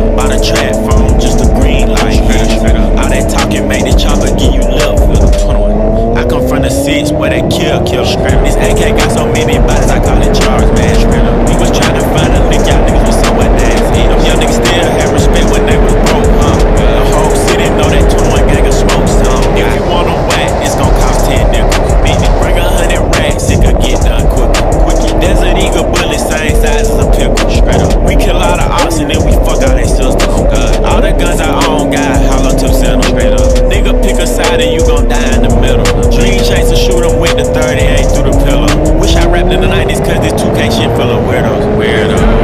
up. Bought a trap phone, just a green light. All that talking make the chopper give you love. I come from the 6 where they kill. This AK got so many bodies, I call it charge, man. We was trying to find a lick, y'all niggas was somewhere nasty. Them young niggas still have respect when they was broke, huh? The whole city know that 21 gang of smoke, son. If you want them whack, it's gon' cost 10 nickels. Bring 100 racks, it could get done quick. Desert Eagle bullet, same size as a pickle. We kill all the ops and then we fuck all they sisters. All the guns I own got hollow tip center. Nigga pick a side and you gon' die in the middle. Dream chaser, shoot 'em with the 38 through the pillow. Wish I rapped in the 90s cause this 2K shit full of weirdos.